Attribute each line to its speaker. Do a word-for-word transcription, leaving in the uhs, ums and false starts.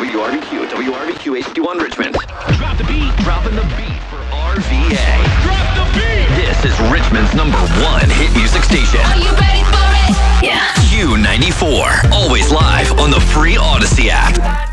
Speaker 1: W R V Q, W R V Q H D one Richmond. Drop the beat, dropping the beat for R V A. Drop the beat! This is Richmond's number one hit music station.
Speaker 2: Are you ready for it? Yeah.
Speaker 1: Q ninety-four, always live on the free Odyssey app.